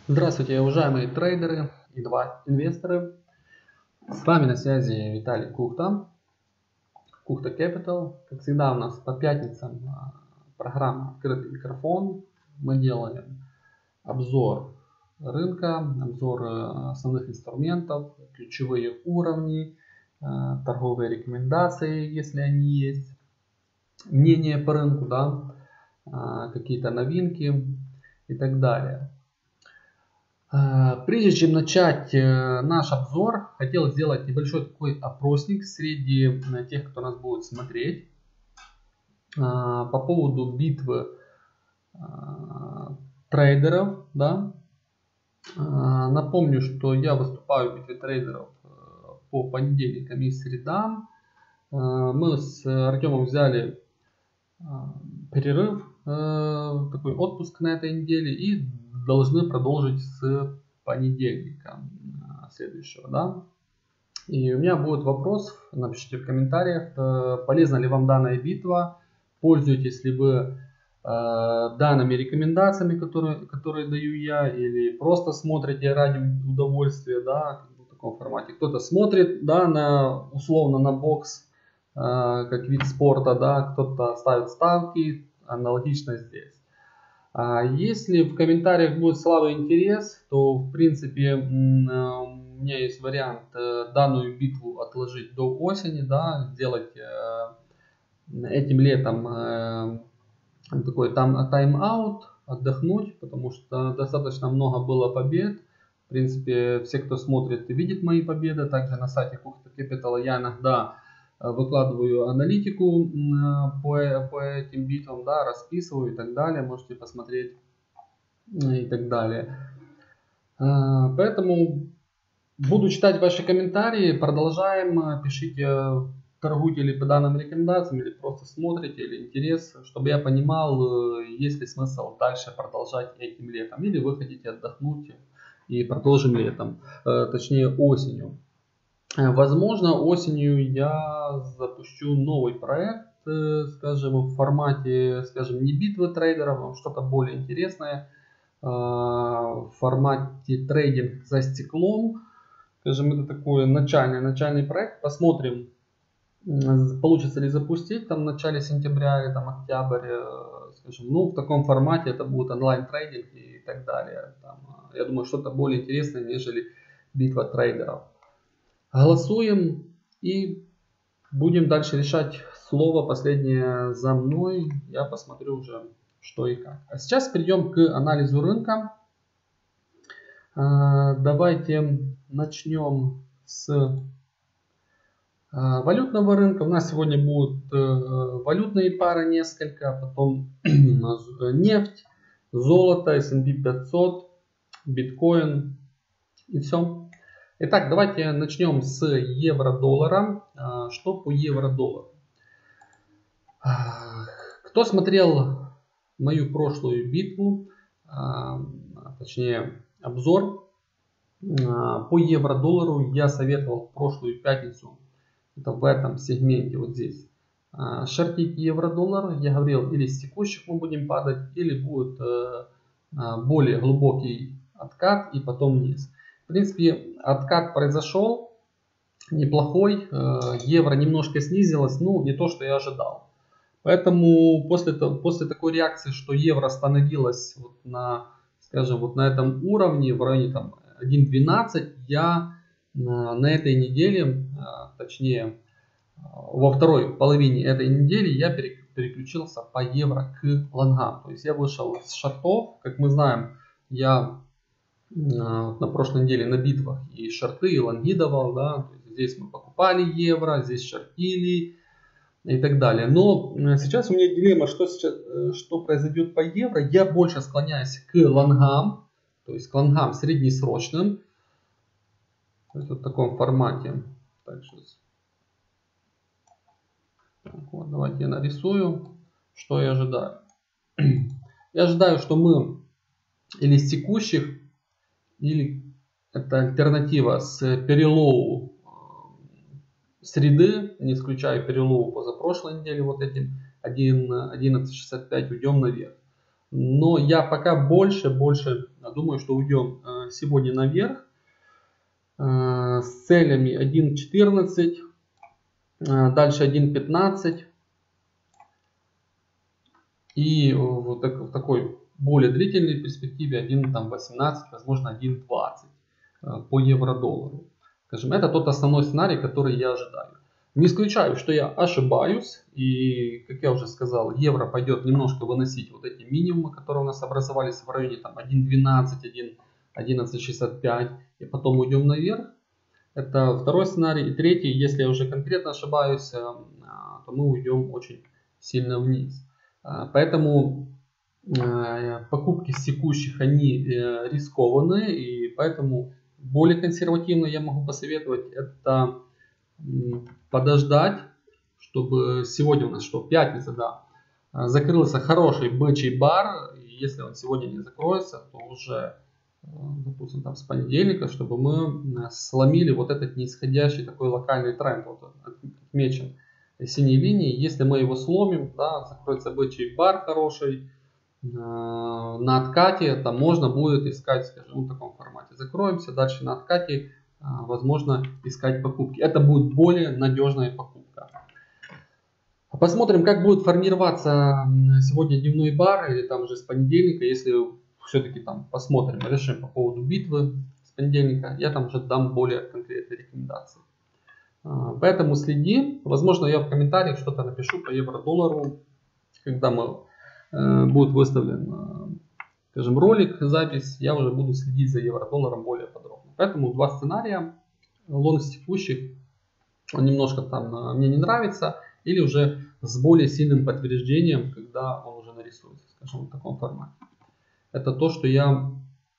Здравствуйте, уважаемые трейдеры и инвесторы. С вами на связи Виталий Кухта, Кухта Capital. Как всегда, у нас по пятницам программа «Открытый микрофон». Мы делаем обзор рынка, обзор основных инструментов, ключевые уровни, торговые рекомендации, если они есть, мнение по рынку, да, какие-то новинки и так далее. Прежде чем начать наш обзор, хотел сделать небольшой такой опросник среди тех, кто нас будет смотреть, по поводу битвы трейдеров. Да? Напомню, что я выступаю в битве трейдеров по понедельникам и средам. Мы с Артемом взяли перерыв, такой отпуск на этой неделе, и должны продолжить с понедельника следующего. Да? И у меня будет вопрос, напишите в комментариях, полезна ли вам данная битва, пользуетесь ли вы данными рекомендациями, которые даю я, или просто смотрите ради удовольствия, да, в таком формате. Кто-то смотрит, да, условно на бокс, как вид спорта, да, кто-то ставит ставки, аналогично здесь. Если в комментариях будет слабый интерес, то в принципе у меня есть вариант данную битву отложить до осени, да, сделать этим летом такой тайм-аут, отдохнуть, потому что достаточно много было побед. В принципе, все, кто смотрит, видит мои победы. Также на сайте Кухта Capital я иногда выкладываю аналитику по этим битвам, да, расписываю и так далее. Можете посмотреть и так далее. Поэтому буду читать ваши комментарии. Продолжаем. Пишите, торгуете ли по данным рекомендациям, или просто смотрите, или интерес, чтобы я понимал, есть ли смысл дальше продолжать этим летом, или вы хотите отдохнуть и продолжим летом, точнее осенью. Возможно, осенью я запущу новый проект, скажем, в формате, скажем, не битвы трейдеров, а что-то более интересное, в формате трейдинг за стеклом. Скажем, это такой начальный проект. Посмотрим, получится ли запустить там в начале сентября или там октябрь, скажем, ну в таком формате это будет онлайн трейдинг и так далее. Там, я думаю, что-то более интересное, нежели битва трейдеров. Голосуем и будем дальше решать. Слово последнее за мной. Я посмотрю уже, что и как. А сейчас перейдем к анализу рынка. Давайте начнем с валютного рынка. У нас сегодня будут валютные пары несколько, потом нефть, золото, S&P 500, биткоин и все. Итак, давайте начнем с евро-доллара. Что по евро-доллару? Кто смотрел мою прошлую битву, точнее обзор по евро-доллару, я советовал в прошлую пятницу, это в этом сегменте вот здесь, шортить евро-доллар. Я говорил, или с текущих мы будем падать, или будет более глубокий откат и потом вниз. В принципе, откат произошел неплохой, евро немножко снизилось, ну не то, что я ожидал. Поэтому после такой реакции, что евро становилось вот на, скажем, вот на этом уровне, в районе там 1.12, я на этой неделе, точнее во второй половине этой недели, я переключился по евро к лонгам. То есть я вышел с шортов, как мы знаем, я на прошлой неделе на битвах и шорты, и лонги давал, да, то есть здесь мы покупали евро, здесь шортили и так далее. Но сейчас у меня дилемма, что произойдет по евро. Я больше склоняюсь к лонгам, то есть к лонгам среднесрочным, то есть вот в таком формате. Так, вот, давайте я нарисую, что я ожидаю. Я ожидаю, что мы или с текущих, или это альтернатива с перелоу среды, не исключая перелоу позапрошлой недели, вот этим 11.65 уйдем наверх. Но я пока больше думаю, что уйдем сегодня наверх с целями 1.14, дальше 1.15 и в такой более длительной перспективе 1.18, возможно 1.20 по евро-доллару. Скажем, это тот основной сценарий, который я ожидаю. Не исключаю, что я ошибаюсь, и, как я уже сказал, евро пойдет немножко выносить вот эти минимумы, которые у нас образовались в районе 1.12, 1.1165, и потом уйдем наверх. Это второй сценарий. И третий, если я уже конкретно ошибаюсь, то мы уйдем очень сильно вниз. Поэтому покупки с текущих, они рискованные, и поэтому более консервативно я могу посоветовать это подождать, чтобы сегодня у нас что, пятница, да, закрылся хороший бычий бар, и если он сегодня не закроется, то уже, допустим, там с понедельника, чтобы мы сломили вот этот нисходящий такой локальный тренд, вот отмечен синей линией. Если мы его сломим, да, закроется бычий бар хороший, на откате там можно будет искать, скажем, в таком формате. Закроемся, дальше на откате возможно искать покупки. Это будет более надежная покупка. Посмотрим, как будет формироваться сегодня дневной бар или там уже с понедельника, если все-таки там посмотрим, решим по поводу битвы с понедельника, я там уже дам более конкретные рекомендации. Поэтому следи, возможно я в комментариях что-то напишу по евро-доллару, когда будет выставлен, скажем, ролик, запись, я уже буду следить за евро-долларом более подробно. Поэтому два сценария, лонг с текущих, он немножко там мне не нравится, или уже с более сильным подтверждением, когда он уже нарисуется, скажем, в таком формате. Это то, что я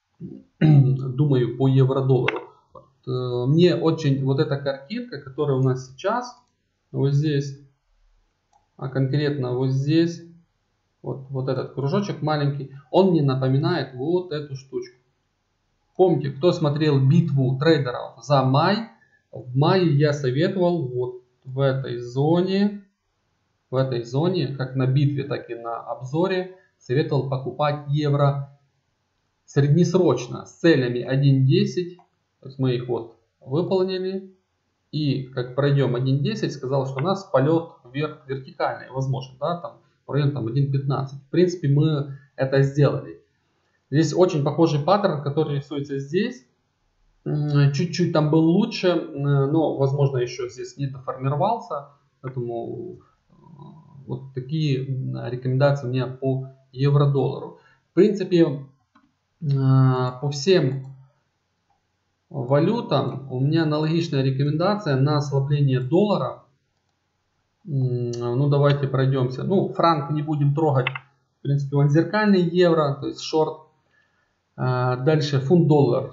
думаю по евро-доллару. Мне очень вот эта картинка, которая у нас сейчас, вот здесь, а конкретно вот здесь, вот этот кружочек маленький, он мне напоминает вот эту штучку. Помните, кто смотрел битву трейдеров за май? В мае я советовал вот в этой зоне, как на битве, так и на обзоре, советовал покупать евро среднесрочно с целями 1.10. То есть мы их вот выполнили. И как пройдем 1.10, сказал, что у нас полет вверх вертикальный возможен, да, там в районе 1.15. В принципе, мы это сделали. Здесь очень похожий паттерн, который рисуется здесь. Чуть-чуть там был лучше, но, возможно, еще здесь не доформировался. Поэтому вот такие рекомендации у меня по евро-доллару. В принципе, по всем валютам у меня аналогичная рекомендация на ослабление доллара. Ну, давайте пройдемся. Ну, франк не будем трогать. В принципе, он зеркальный евро, то есть шорт. Дальше фунт-доллар.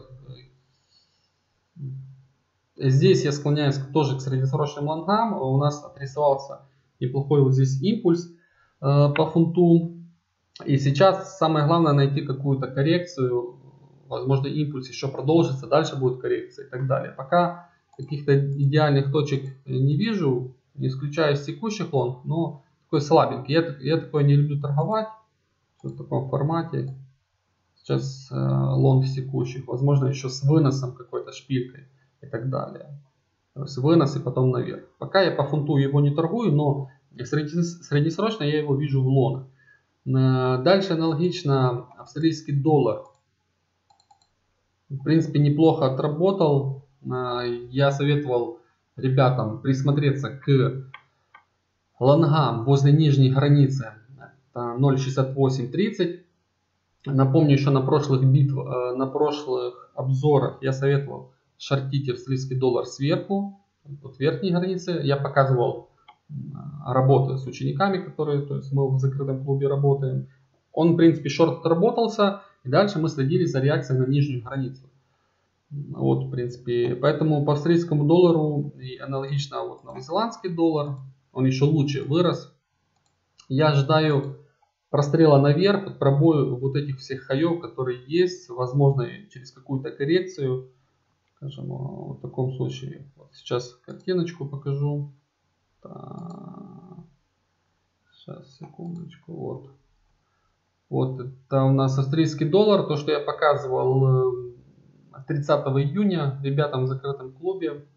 Здесь я склоняюсь тоже к среднесрочным лонгам. У нас отрисовался неплохой вот здесь импульс по фунту. И сейчас самое главное найти какую-то коррекцию. Возможно, импульс еще продолжится, дальше будет коррекция и так далее. Пока каких-то идеальных точек не вижу, не исключая из текущих лонг, но такой слабенький. Я такой не люблю торговать в таком формате. Сейчас лонг с текущих, возможно, еще с выносом какой-то шпилькой и так далее. То есть вынос и потом наверх. Пока я по фунту его не торгую, но среднесрочно я его вижу в лонг. Дальше аналогично австралийский доллар. В принципе, неплохо отработал. Я советовал ребятам присмотреться к лонгам возле нижней границы. Это 0.6830. Напомню, еще на прошлых обзорах я советовал шортить австралийский доллар сверху, от верхней границы. Я показывал работу с учениками, то есть мы в закрытом клубе работаем. Он, в принципе, шорт отработался, и дальше мы следили за реакцией на нижнюю границу. Вот, в принципе, поэтому по австралийскому доллару и аналогично вот новозеландский доллар, он еще лучше вырос. Я ожидаю прострела наверх, пробою вот этих всех хаев, которые есть, возможно, через какую-то коррекцию. Скажем, в таком случае, вот сейчас картиночку покажу. Так. Сейчас, секундочку, вот. Вот это у нас австрийский доллар, то, что я показывал 30 июня ребятам в закрытом клубе.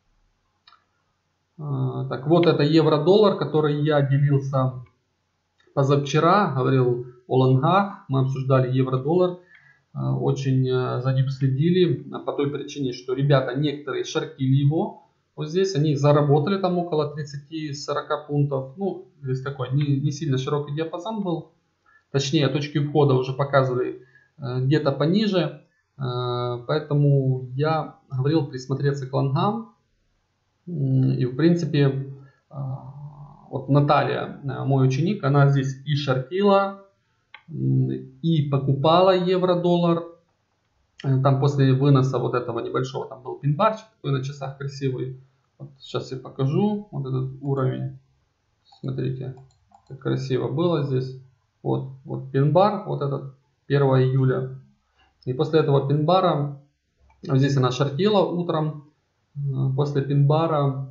Так, вот это евро-доллар, который я делился позавчера, говорил о лонгах, мы обсуждали евро-доллар, очень за ним следили, по той причине, что ребята некоторые шортили его, вот здесь они заработали там около 30-40 пунктов, ну, здесь такой не сильно широкий диапазон был, точнее точки входа уже показывали где-то пониже, поэтому я говорил присмотреться к лонгам, и в принципе вот Наталья, мой ученик, она здесь и шортила, и покупала евро-доллар. Там после выноса вот этого небольшого, там был пин-барчик такой на часах красивый. Вот сейчас я покажу вот этот уровень. Смотрите, как красиво было здесь. Вот пин-бар, вот этот 1 июля. И после этого пин-бара, здесь она шортила утром. После пин-бара,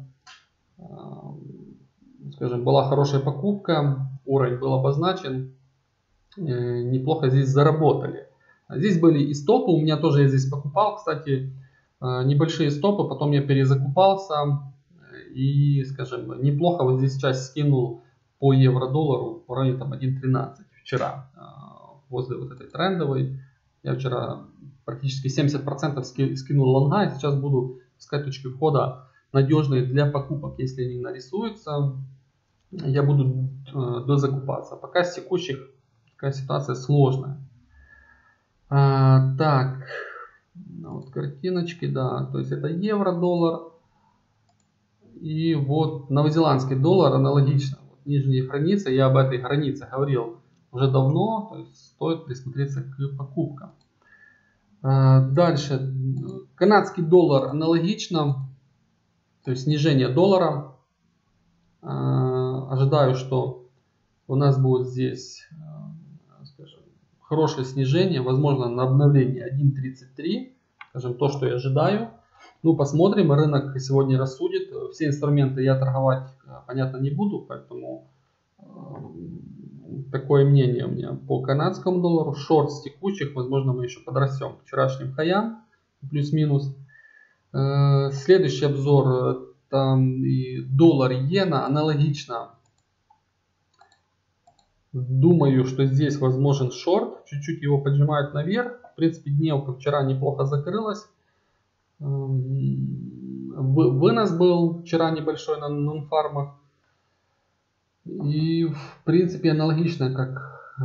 скажем, была хорошая покупка, уровень был обозначен, неплохо здесь заработали. Здесь были и стопы, у меня тоже я здесь покупал, кстати, небольшие стопы, потом я перезакупался и, скажем, неплохо вот здесь часть скинул по евро-доллару в районе там 1.13 вчера, возле вот этой трендовой. Я вчера практически 70% скинул лонга, и сейчас буду искать точки входа надежные для покупок. Если они нарисуются, я буду дозакупаться. Пока с текущих такая ситуация сложная. Так, вот картиночки, да, то есть это евро-доллар. И вот новозеландский доллар аналогично. Вот нижние границы, я об этой границе говорил уже давно, то есть стоит присмотреться к покупкам. Дальше, канадский доллар аналогично, то есть снижение доллара. Ожидаю, что у нас будет здесь, скажем, хорошее снижение, возможно на обновление 1.33, скажем, то, что я ожидаю. Ну, посмотрим, рынок сегодня рассудит. Все инструменты я торговать, понятно, не буду, поэтому такое мнение у меня по канадскому доллару. Шорт с текущих, возможно, мы еще подрастем к вчерашним хаям, плюс-минус. Следующий обзор, там и доллар-иена, аналогично. Думаю, что здесь возможен шорт, чуть-чуть его поджимают наверх. В принципе, дневка вчера неплохо закрылась. Вынос был вчера небольшой на нонфармах. И в принципе аналогично, как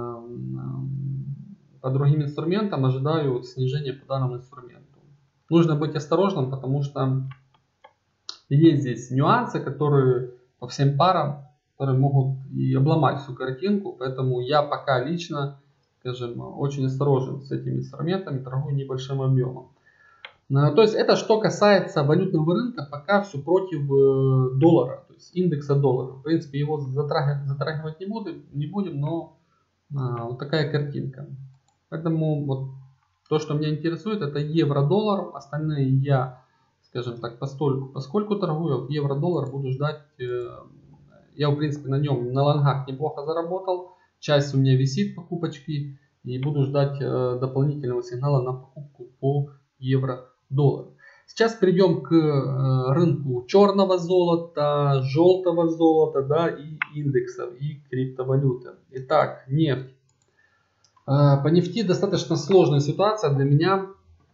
по другим инструментам, ожидаю снижения по данному инструменту. Нужно быть осторожным, потому что есть здесь нюансы, которые по всем парам, которые могут и обломать всю картинку. Поэтому я пока лично, скажем, очень осторожен с этими инструментами, торгую небольшим объемом. То есть это что касается валютного рынка, пока все против доллара, то есть индекса доллара. В принципе, его затрагивать не будем, но вот такая картинка. Поэтому вот то, что меня интересует, это евро-доллар. Остальные я, скажем так, поскольку торгую, вот евро-доллар буду ждать. Я, в принципе, на нем на лонгах неплохо заработал. Часть у меня висит покупочки. И буду ждать дополнительного сигнала на покупку по евро-доллар. Сейчас перейдем к рынку черного золота, желтого золота, да, и индексов, и криптовалюты. Итак, нефть. По нефти достаточно сложная ситуация для меня.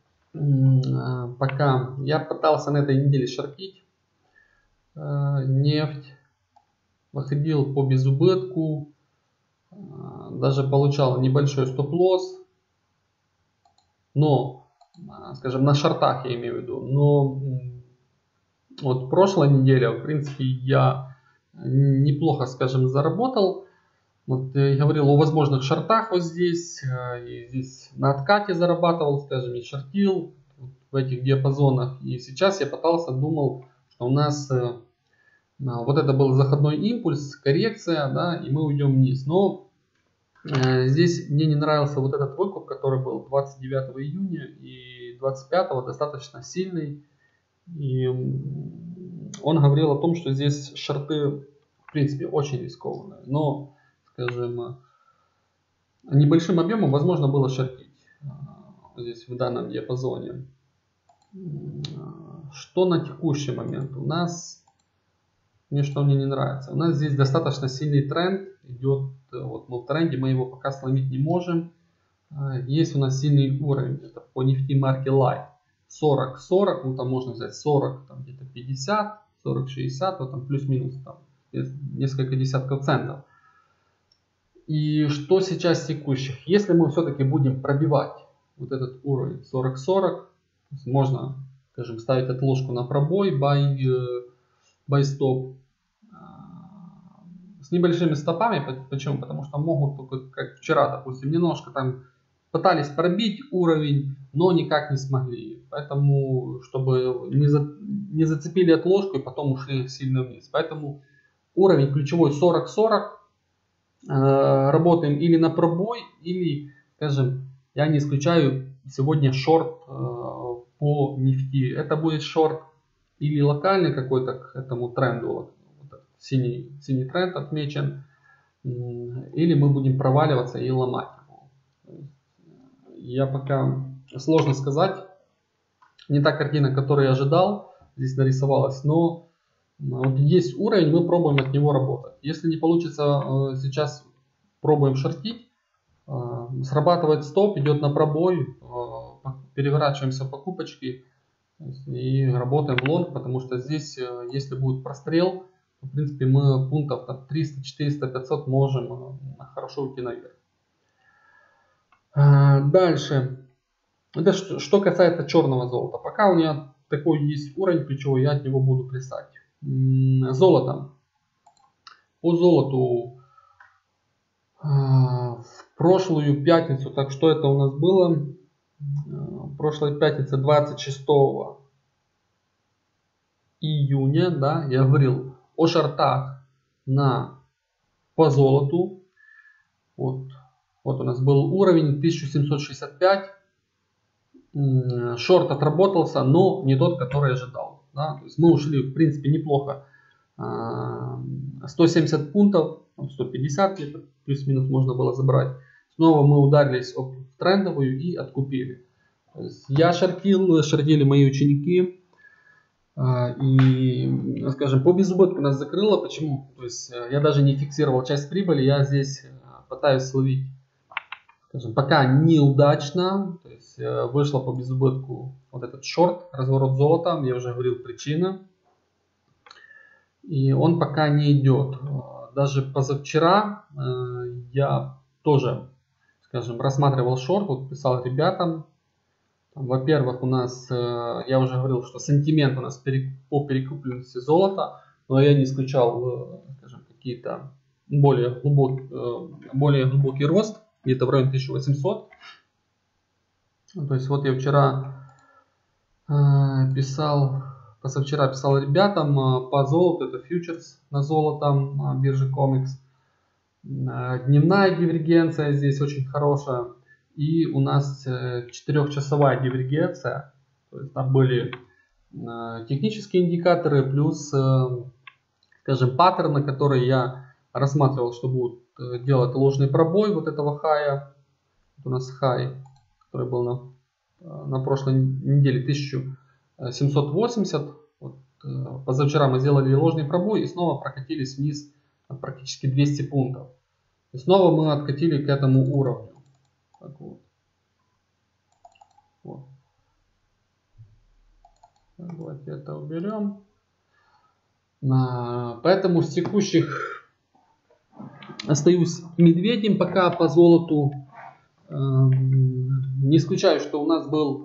Пока я пытался на этой неделе шортить нефть, выходил по безубытку, даже получал небольшой стоп-лосс, но, скажем, на шортах я имею в виду, но вот прошлая неделя, в принципе, я неплохо, скажем, заработал. Вот я говорил о возможных шортах вот здесь, и здесь на откате зарабатывал, скажем, и шортил в этих диапазонах. И сейчас я думал, что у нас вот это был заходной импульс, коррекция, да, и мы уйдем вниз. Но здесь мне не нравился вот этот выкуп, который был 29 июня и 25 достаточно сильный. И он говорил о том, что здесь шорты, в принципе, очень рискованные. Но, скажем, небольшим объемом возможно было шортить здесь в данном диапазоне. Что на текущий момент? У нас, что мне не нравится, у нас здесь достаточно сильный тренд идет. Вот мы в тренде, мы его пока сломить не можем. Есть у нас сильный уровень, это по нефти марки Light. 40-40, ну там можно взять 40, там где-то 50, 40-60, вот там плюс-минус там несколько десятков центов. И что сейчас текущих? Если мы все-таки будем пробивать вот этот уровень 40-40, можно, скажем, ставить отложку на пробой, buy stop с небольшими стопами. Почему? Потому что могут только, как вчера, допустим, немножко там пытались пробить уровень, но никак не смогли. Поэтому, чтобы не зацепили отложку и потом ушли сильно вниз. Поэтому уровень ключевой 40-40. Работаем или на пробой, или, скажем, я не исключаю сегодня шорт по нефти. Это будет шорт или локальный какой-то к этому тренду, вот синий тренд отмечен, или мы будем проваливаться и ломать его. Я пока сложно сказать, не та картина, которую я ожидал, здесь нарисовалась, но вот есть уровень, мы пробуем от него работать. Если не получится сейчас, пробуем шортить, срабатывает стоп, идет на пробой, переворачиваемся в покупочки и работаем в лонг, потому что здесь, если будет прострел, в принципе мы пунктов 300, 400, 500 можем хорошо уйти наверх. Дальше, это что касается черного золота. Пока у меня такой есть уровень ключевой, я от него буду плясать. Золото. По золоту в прошлую пятницу, так что это у нас было? Прошлая пятница 26 июня, да, я говорил о шортах по золоту. Вот у нас был уровень 1765. Шорт отработался, но не тот, который ожидал. Да? То есть мы ушли, в принципе, неплохо. 170 пунктов, 150 где-то плюс-минус можно было забрать. Снова мы ударились в трендовую и откупили. То есть я шортили мои ученики. И, скажем, по безубытку нас закрыло. Почему? То есть я даже не фиксировал часть прибыли. Я здесь пытаюсь словить, скажем, пока неудачно. То есть вышло по безубытку вот этот шорт, разворот золота. Я уже говорил причина. И он пока не идет. Даже позавчера я тоже, скажем, рассматривал шорт, вот писал ребятам. Во-первых, у нас, я уже говорил, что сентимент у нас по перекупленности золота, но я не исключал, скажем, какие-то более глубокий рост, где-то в районе 1800. То есть вот я позавчера писал ребятам по золоту, это фьючерс на золото на бирже Comex. Дневная дивергенция здесь очень хорошая. И у нас 4-часовая дивергенция. То есть там были технические индикаторы, плюс, скажем, паттерны, которые я рассматривал, что будут делать ложный пробой вот этого хая. Вот у нас хай, который был на прошлой неделе 1780. Вот, позавчера мы сделали ложный пробой и снова прокатились вниз практически 200 пунктов. И снова мы откатили к этому уровню. Так вот. Давайте это уберем. Поэтому с текущих остаюсь медведем пока по золоту. Не исключаю, что у нас был,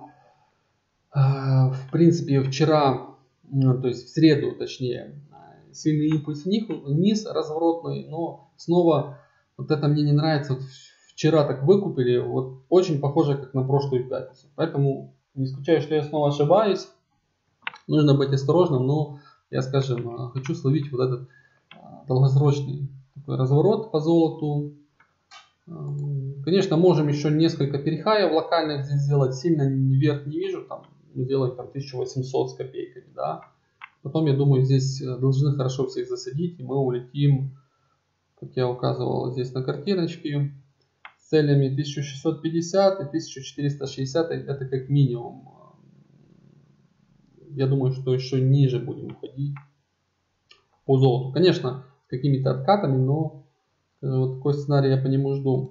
в принципе, вчера, то есть в среду, точнее, сильный импульс вниз, разворотный, но снова вот это мне не нравится. Вот вчера так выкупили, вот очень похоже, как на прошлую пятницу. Поэтому не исключаю, что я снова ошибаюсь. Нужно быть осторожным, но я, скажем, хочу словить вот этот долгосрочный такой разворот по золоту. Конечно, можем еще несколько перехаев локальных здесь сделать. Сильно вверх не вижу, там сделаем там 1800 с копейками, да. Потом, я думаю, здесь должны хорошо всех засадить, и мы улетим, как я указывал здесь на картиночке, с целями 1650 и 1460, это как минимум. Я думаю, что еще ниже будем уходить по золоту. Конечно, с какими-то откатами, но вот такой сценарий я по нему жду.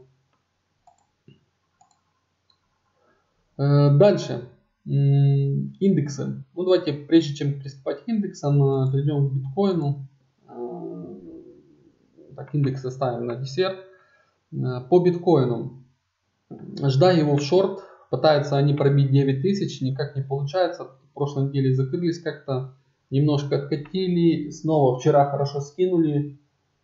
Дальше. Индексы. Ну, давайте, прежде чем приступать к индексам, перейдем к биткоину. Так, индексы ставим на десерт. По биткоину. Ждаю его в шорт. Пытаются они пробить 9000, никак не получается. В прошлой неделе закрылись как-то, немножко откатили, снова вчера хорошо скинули.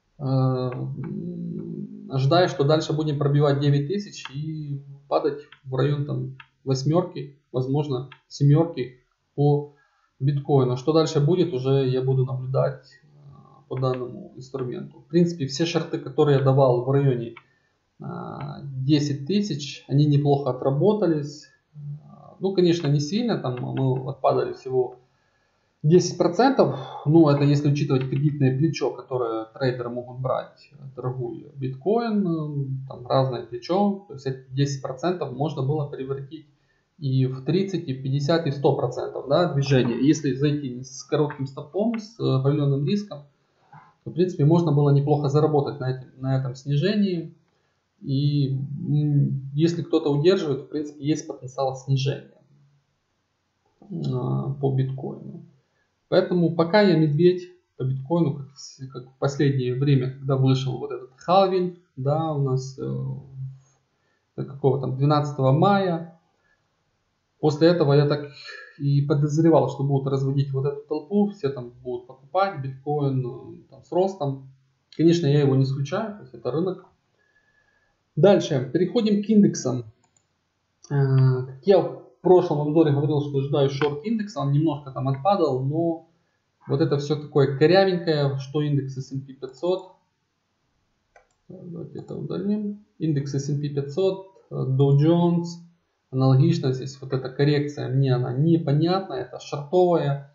Ожидаю, что дальше будем пробивать 9000 и падать в район там восьмерки, возможно семерки по биткоину. Что дальше будет, уже я буду наблюдать по данному инструменту. В принципе, все шорты, которые я давал в районе 10 тысяч, они неплохо отработались. Ну, конечно, не сильно, там мы отпадали всего 10%, ну, это если учитывать кредитное плечо, которое трейдеры могут брать, торгуя биткоин, там разное плечо, то есть эти 10% можно было превратить и в 30, и в 50, и в 100%, да, движения. Если зайти с коротким стопом, с определенным риском, то, в принципе, можно было неплохо заработать на этом снижении. И если кто-то удерживает, в принципе, есть потенциал снижения по биткоину. Поэтому пока я медведь по биткоину, как в последнее время, когда вышел вот этот халвинг, да, у нас какого там 12 мая, после этого я так и подозревал, что будут разводить вот эту толпу, все там будут покупать биткоин там, с ростом. Конечно, я его не исключаю, то есть это рынок. Дальше, переходим к индексам. Как я в прошлом обзоре говорил, что ожидаю шорт индекса, он немножко там отпадал, но вот это все такое корявенькое, что индекс S&P 500. Давайте это удалим. Индекс S&P 500, Dow Jones, аналогично здесь вот эта коррекция, мне она непонятна, это шортовая.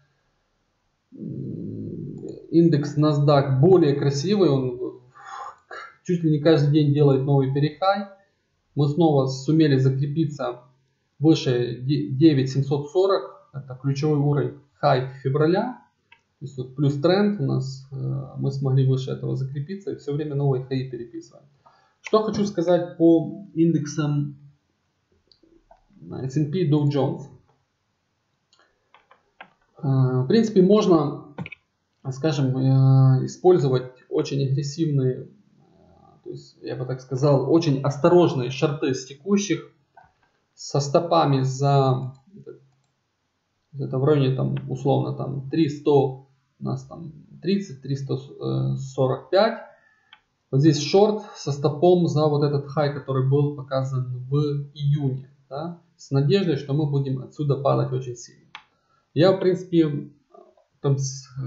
Индекс NASDAQ более красивый, он чуть ли не каждый день делает новый перехай. Мы снова сумели закрепиться выше 9740, это ключевой уровень хай февраля. То есть вот плюс тренд у нас, мы смогли выше этого закрепиться и все время новые хаи переписываем. Что хочу сказать по индексам S&P Dow Jones. В принципе, можно, скажем, использовать очень агрессивные, то есть, я бы так сказал, очень осторожные шорты с текущих, со стопами за, это в районе там условно там 300, у нас там 30, 345. Вот здесь шорт со стопом за вот этот хай, который был показан в июне, да, с надеждой, что мы будем отсюда падать очень сильно. Я, в принципе, там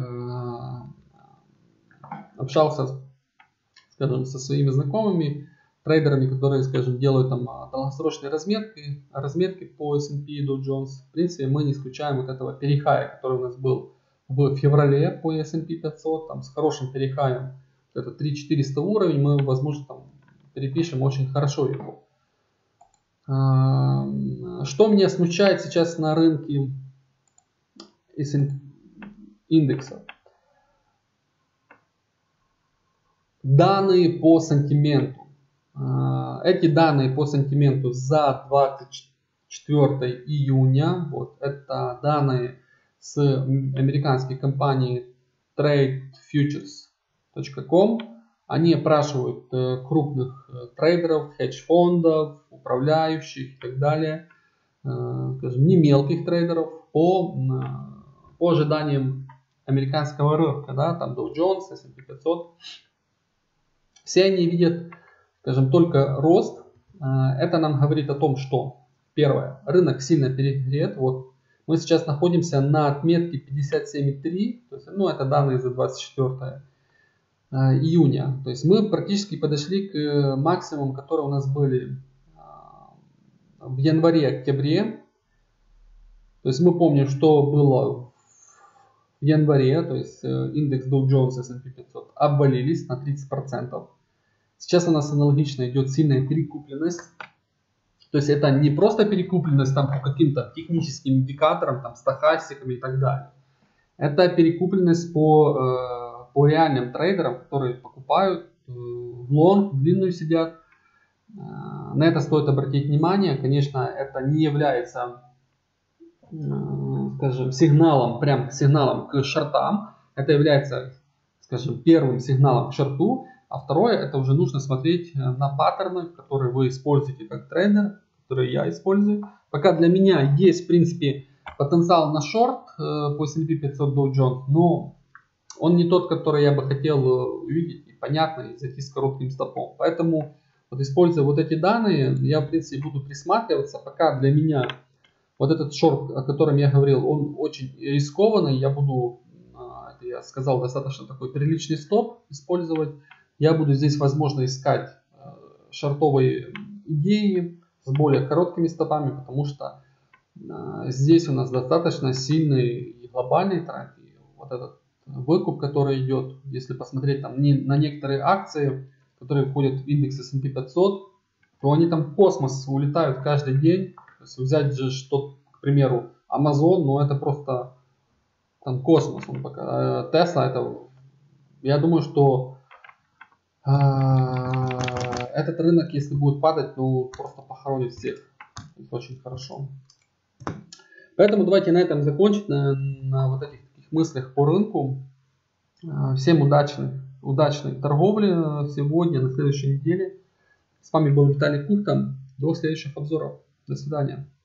общался, скажем, со своими знакомыми, трейдерами, которые, скажем, делают там долгосрочные разметки по S&P и Dow Jones. В принципе, мы не исключаем вот этого перехая, который у нас был в феврале по S&P 500, там с хорошим перехаем. Это 3400 уровень, мы, возможно, там перепишем очень хорошо его. Что меня смущает сейчас на рынке индексов? Данные по сантименту. Эти данные по сантименту за 24 июня, вот, это данные с американской компании TradeFutures.com. Они опрашивают крупных трейдеров, хедж-фондов, управляющих и так далее, скажем, не мелких трейдеров по ожиданиям американского рынка, да, там Dow Jones, S&P 500. Все они видят, скажем, только рост. Это нам говорит о том, что, первое, рынок сильно перегрет. Вот мы сейчас находимся на отметке 57,3, то есть, ну, это данные за 24 июня. То есть мы практически подошли к максимуму, которые у нас были в январе-октябре. То есть мы помним, что было в январе, то есть индекс Dow Jones S&P 500 обвалились на 30%. Сейчас у нас аналогично идет сильная перекупленность. То есть это не просто перекупленность там по каким-то техническим индикаторам, там стохастикам и так далее. Это перекупленность по реальным трейдерам, которые покупают в лонг, в длинную сидят. На это стоит обратить внимание. Конечно, это не является, скажем, сигналом, прям сигналом к шортам. Это является, скажем, первым сигналом к шорту. А второе, это уже нужно смотреть на паттерны, которые вы используете как трейдер, которые я использую. Пока для меня есть, в принципе, потенциал на шорт по S&P 500 Dow Jones, но он не тот, который я бы хотел увидеть, и понятно, и зайти с коротким стопом. Поэтому, вот, используя вот эти данные, я, в принципе, буду присматриваться. Пока для меня вот этот шорт, о котором я говорил, он очень рискованный. Я буду, это я сказал, достаточно такой приличный стоп использовать. Я буду здесь, возможно, искать шортовые идеи с более короткими стопами, потому что здесь у нас достаточно сильный и глобальный тренд. И вот этот выкуп, который идет, если посмотреть там на некоторые акции, которые входят в индекс S&P 500, то они там в космос улетают каждый день. То есть взять же, что, к примеру, Amazon, но это просто там космос. Он пока. Tesla, это, я думаю, что этот рынок, если будет падать, ну просто похоронит всех. Это очень хорошо. Поэтому давайте на этом закончить, на вот этих таких мыслях по рынку. Всем удачной торговли сегодня, на следующей неделе. С вами был Виталий Кухта. До следующих обзоров. До свидания.